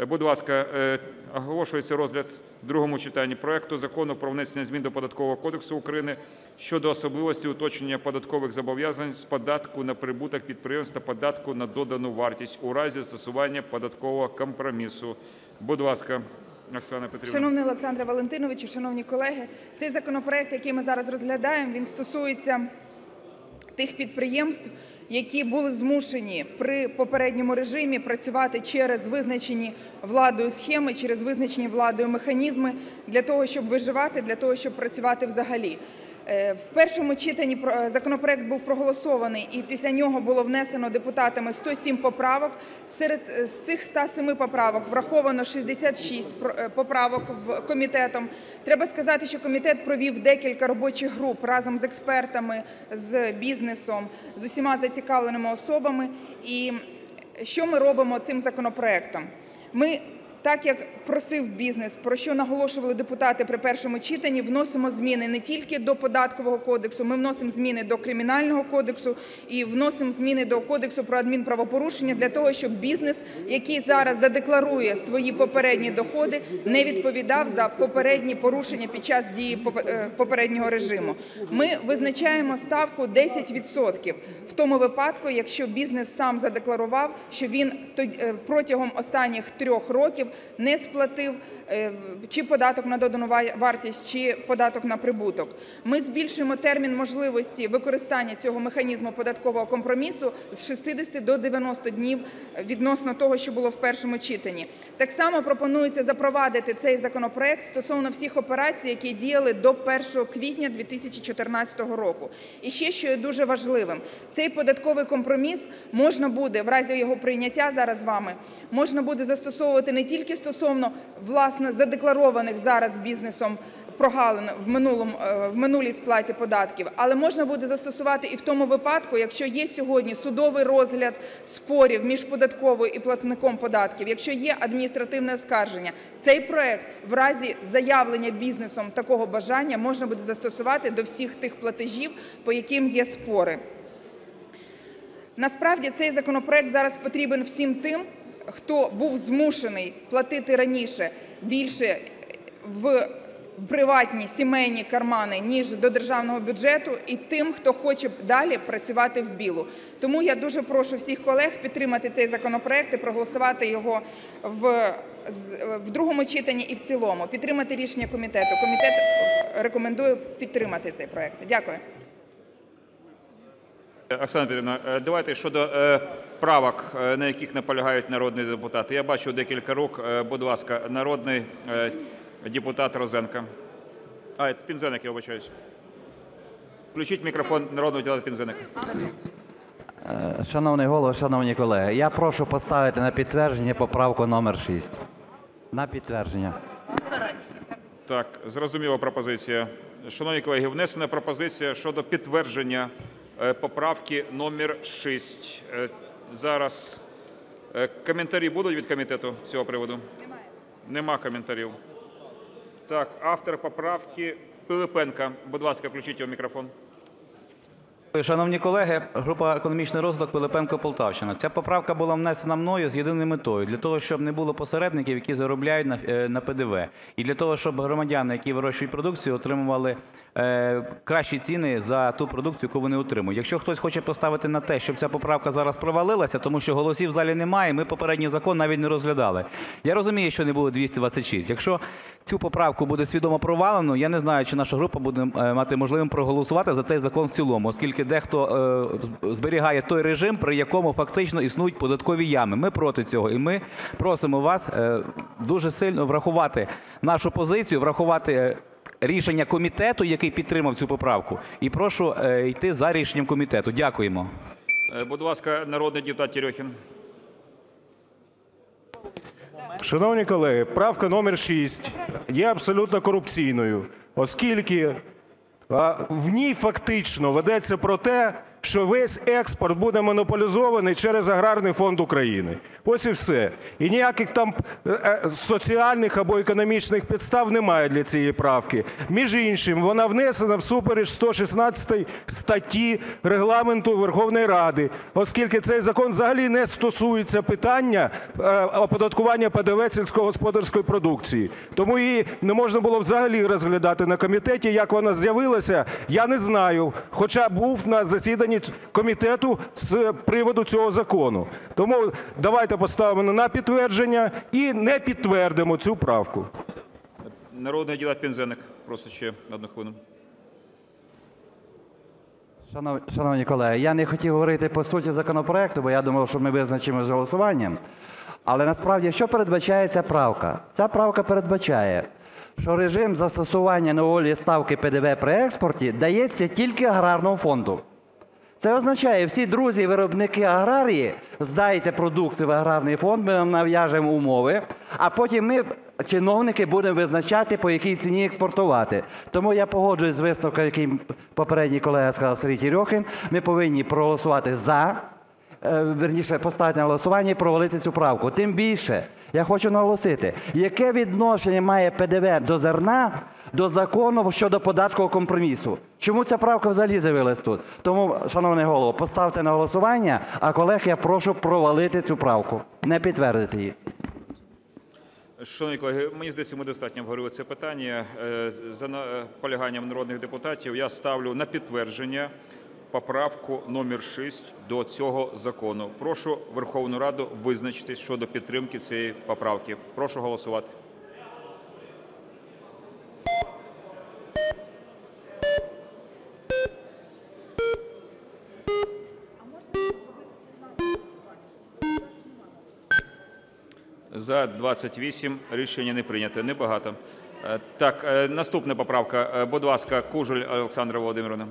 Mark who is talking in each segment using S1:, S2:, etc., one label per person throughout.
S1: Будь ласка, оголошується розгляд в другому читанні проекту Закону про внесення змін до Податкового кодексу України щодо особливостей уточнення податкових зобов'язань з податку на прибуток підприємств та податку на додану вартість у разі застосування податкового компромісу. Будь ласка, Оксана Петрівна.
S2: Шановний Олександре Валентиновичу, шановні колеги, цей законопроект, який ми зараз розглядаємо, він стосується тих підприємств, які були змушені при попередньому режимі працювати через визначені владою схеми, через визначені владою механізми для того, щоб виживати, для того, щоб працювати взагалі. В першому читанні законопроект був проголосований, і після нього було внесено депутатами 107 поправок. Серед цих 107 поправок враховано 66 поправок комітетом. Треба сказати, що комітет провів декілька робочих груп разом з експертами, з бізнесом, з усіма зацікавленими особами. І що ми робимо цим законопроектом? Ми, так як просив бізнес, про що наголошували депутати при першому читанні, вносимо зміни не тільки до Податкового кодексу, ми вносимо зміни до Кримінального кодексу і вносимо зміни до Кодексу про адмінправопорушення для того, щоб бізнес, який зараз задекларує свої попередні доходи, не відповідав за попередні порушення під час дії попереднього режиму. Ми визначаємо ставку 10% в тому випадку, якщо бізнес сам задекларував, що він протягом останніх 3 років не сплатив чи податок на додану вартість, чи податок на прибуток. Ми збільшуємо термін можливості використання цього механізму податкового компромісу з 60 до 90 днів відносно того, що було в першому читанні. Так само пропонується запровадити цей законопроект стосовно всіх операцій, які діяли до 1 квітня 2014 року. І ще, що є дуже важливим, цей податковий компроміс можна буде, в разі його прийняття зараз вами, можна буде застосовувати не тільки стосовно, власне, задекларованих зараз бізнесом прогалин в минулій сплаті податків, але можна буде застосувати і в тому випадку, якщо є сьогодні судовий розгляд спорів між податковою і платником податків, якщо є адміністративне оскарження. Цей проект в разі заявлення бізнесом такого бажання можна буде застосувати до всіх тих платежів, по яким є спори. Насправді цей законопроект зараз потрібен всім тим, хто був змушений платити раніше більше в приватні сімейні кармани, ніж до державного бюджету, і тим, хто хоче далі працювати в білу. Тому я дуже прошу всіх колег підтримати цей законопроект і проголосувати його в другому читанні і в цілому. Підтримати рішення комітету. Комітет рекомендує підтримати цей проект. Дякую.
S1: Оксана Петрівна, давайте щодо правок, на яких наполягають народні депутати. Я бачу декілька рук. Будь ласка, народний депутат Розенко. Пинзеник, я вибачаюсь. Включіть мікрофон народного депутата Пинзеника.
S3: Шановний Голово, шановні колеги, я прошу поставити на підтвердження поправку номер 6. На підтвердження.
S1: Так, зрозуміла пропозиція. Шановні колеги, внесена пропозиція щодо підтвердження поправки номер 6. Зараз коментарі будуть від комітету з цього приводу?
S2: Немає.
S1: Нема коментарів. Так, автор поправки Пилипенко. Будь ласка, включіть його мікрофон.
S4: Шановні колеги, група «Економічний розвиток», Пилипенко, Полтавщина. Ця поправка була внесена мною з єдиною метою – для того, щоб не було посередників, які заробляють на ПДВ, і для того, щоб громадяни, які вирощують продукцію, отримували кращі ціни за ту продукцію, яку вони отримують. Якщо хтось хоче поставити на те, щоб ця поправка зараз провалилася, тому що голосів в залі немає, ми попередній закон навіть не розглядали. Я розумію, що не було 226. Якщо цю поправку буде свідомо провалено, я не знаю, чи наша група буде мати можливість проголосувати за цей закон в цілому, оскільки дехто зберігає той режим, при якому фактично існують податкові ями. Ми проти цього, і ми просимо вас дуже сильно врахувати нашу позицію, врахувати рішення комітету, який підтримав цю поправку, і прошу йти за рішенням комітету. Дякуємо.
S1: Будь ласка, народний депутат Терехін.
S5: Шановні колеги, правка номер 6 є абсолютно корупційною, оскільки в ній фактично ведеться про те, що весь експорт буде монополізований через Аграрний фонд України. Ось і все. І ніяких там соціальних або економічних підстав немає для цієї правки. Між іншим, вона внесена всупереч 116 статті Регламенту Верховної Ради, оскільки цей закон взагалі не стосується питання оподаткування ПДВ сільськогосподарської продукції. Тому її не можна було взагалі розглядати на комітеті. Як вона з'явилася, я не знаю, хоча був на засіданні комітету з приводу цього закону. Тому давайте поставимо на підтвердження і не підтвердимо цю правку.
S1: Народний депутат Пинзеник просить ще одну хвилину.
S3: Шановні колеги, я не хотів говорити по суті законопроекту, бо я думав, що ми визначимо з голосуванням. Але насправді, що передбачає ця правка? Ця правка передбачає, що режим застосування нульової ставки ПДВ при експорті дається тільки Аграрному фонду. Це означає, всі друзі виробники аграрії, здайте продукцію в Аграрний фонд, ми вам нав'яжемо умови, а потім ми, чиновники, будемо визначати, по якій ціні експортувати. Тому я погоджуюсь з висновком, який попередній колега сказав, Сергій Терьохін, ми повинні проголосувати за, вірніше, поставити на голосування і провалити цю правку. Тим більше, я хочу наголосити, яке відношення має ПДВ до зерна, до закону щодо податкового компромісу? Чому ця правка взагалі з'явилась тут? Тому, шановний Голово, поставте на голосування, а колег я прошу провалити цю правку, не підтвердити її.
S1: Шановні колеги, мені здається, ми достатньо обговорили це питання. За наполяганням народних депутатів я ставлю на підтвердження поправку номер 6 до цього закону. Прошу Верховну Раду визначитись щодо підтримки цієї поправки. Прошу голосувати. За 28 рішення не прийнято. Небагато. Так, наступна поправка. Будь ласка, Кужель Олександра Володимирівна.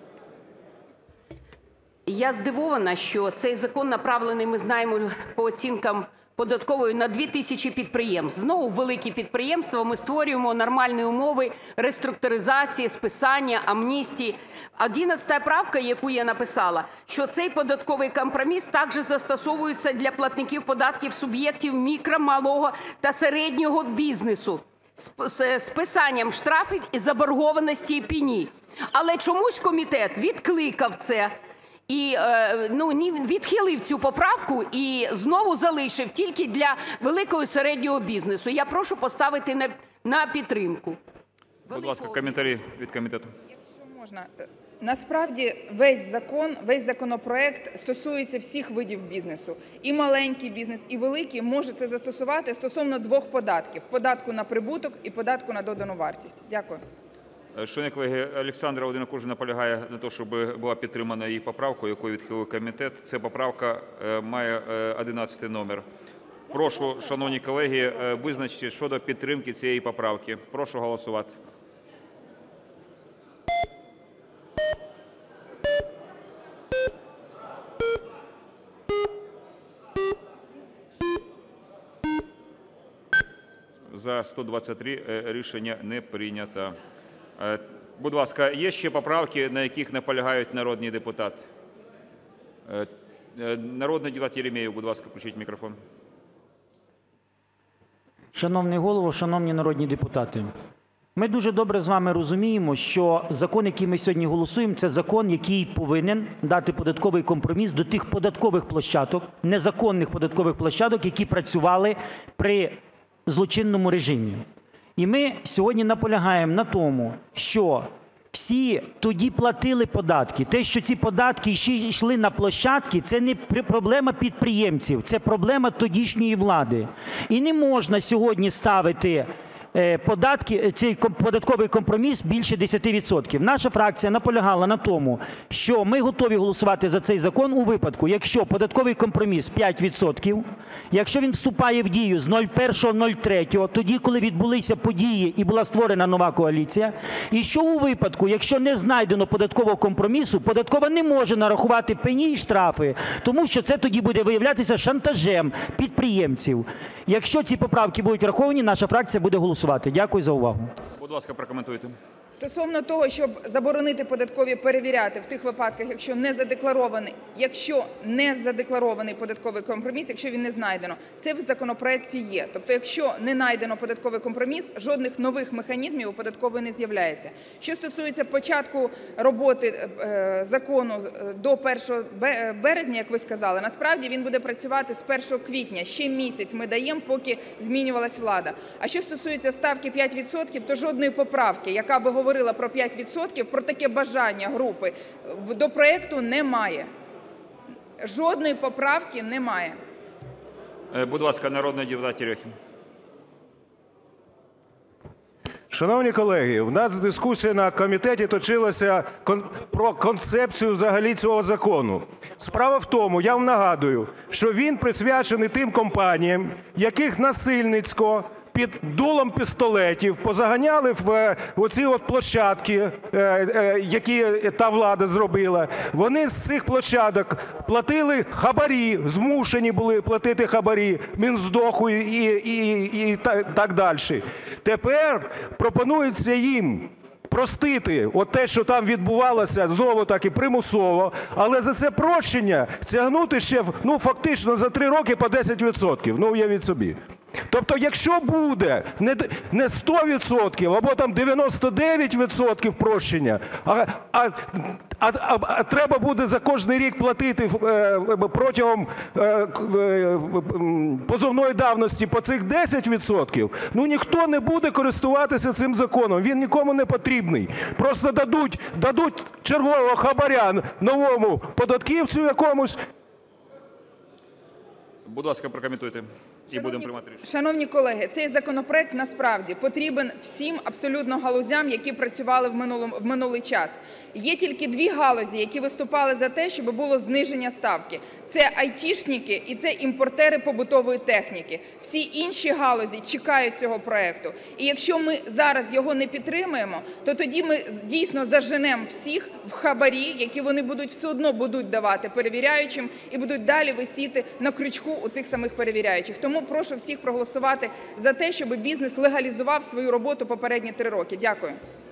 S6: Я здивована, що цей закон направлений, ми знаємо, по оцінкам податкової на 2000 підприємств. Знову великі підприємства, ми створюємо нормальні умови реструктуризації, списання, амністії. 11 правка, яку я написала, що цей податковий компроміс також застосовується для платників податків суб'єктів мікро, малого та середнього бізнесу з списанням штрафів і заборгованості і пені. Але чомусь комітет відкликав це. І відхилив цю поправку і знову залишив тільки для великого і середнього бізнесу. Я прошу поставити на підтримку.
S1: Будь ласка, коментарі від комітету.
S2: Якщо можна. Насправді весь законопроект стосується всіх видів бізнесу. І маленький бізнес, і великий може це застосувати стосовно двох податків – податку на прибуток і податку на додану вартість. Дякую.
S1: Шановні колеги, Олександра Володимирівна Кужель наполягає на те, щоб була підтримана її поправка, яку відхилив комітет. Ця поправка має 11 номер. Прошу, шановні колеги, визначити щодо підтримки цієї поправки. Прошу голосувати. За 123 рішення не прийнято. Будь ласка, є ще поправки, на яких наполягають народні депутати? Народний депутат Єремєєв, будь ласка, включіть мікрофон.
S7: Шановний Голово, шановні народні депутати! Ми дуже добре з вами розуміємо, що закон, який ми сьогодні голосуємо, це закон, який повинен дати податковий компроміс до тих податкових площадок, незаконних податкових площадок, які працювали при злочинному режимі. І ми сьогодні наполягаємо на тому, що всі тоді платили податки. Те, що ці податки йшли на площадки, це не проблема підприємців, це проблема тодішньої влади. І не можна сьогодні ставити цей податковий компроміс більше 10%. Наша фракція наполягала на тому, що ми готові голосувати за цей закон у випадку, якщо податковий компроміс 5%, якщо він вступає в дію з 01.03, тоді, коли відбулися події і була створена нова коаліція, і що у випадку, якщо не знайдено податкового компромісу, податкова не може нарахувати пені і штрафи, тому що це тоді буде виявлятися шантажем підприємців. Якщо ці поправки будуть враховані, наша фракція буде голосувати. Дякую за увагу.
S1: Будь ласка, прокоментуйте.
S2: Стосовно того, щоб заборонити податкові перевіряти в тих випадках, якщо не задекларований податковий компроміс, якщо він не знайдено, це в законопроекті є. Тобто, якщо не знайдено податковий компроміс, жодних нових механізмів у податкової не з'являється. Що стосується початку роботи закону до 1 березня, як ви сказали, насправді він буде працювати з 1 квітня. Ще місяць ми даємо, поки змінювалась влада. А що стосується ставки 5%, то жодної поправки, яка би говорила про 5%, про таке бажання групи, до проекту немає. Жодної поправки немає.
S1: Будь ласка, народний депутат Терехін.
S5: Шановні колеги, у нас дискусія на комітеті точилася про концепцію взагалі цього закону. Справа в тому, я вам нагадую, що він присвячений тим компаніям, яких насильницько під дулом пістолетів позаганяли в оці от площадки, які та влада зробила. Вони з цих площадок платили хабарі, змушені були платити хабарі Мінздоху і так далі. Тепер пропонується їм простити от те, що там відбувалося, знову-таки примусово, але за це прощення стягнути ще фактично за 3 роки по 10%. Уявіть собі. Тобто, якщо буде не 100% або там 99% прощення, а треба буде за кожний рік платити протягом позовної давності по цих 10%, ніхто не буде користуватися цим законом, він нікому не потрібний. Просто дадуть чергового хабаря новому податківцю якомусь.
S1: Будь ласка, прокоментуйте. І будемо приймати рішення.
S2: Шановні колеги, цей законопроект насправді потрібен всім абсолютно галузям, які працювали в минулий час. Є тільки 2 галузі, які виступали за те, щоб було зниження ставки. Це айтішники і це імпортери побутової техніки. Всі інші галузі чекають цього проекту. І якщо ми зараз його не підтримаємо, то тоді ми дійсно заженемо всіх в хабарі, які вони все одно будуть давати перевіряючим і будуть далі висіти на крючку у цих самих перевіряючих. Тому прошу всіх проголосувати за те, щоб бізнес легалізував свою роботу попередні 3 роки. Дякую.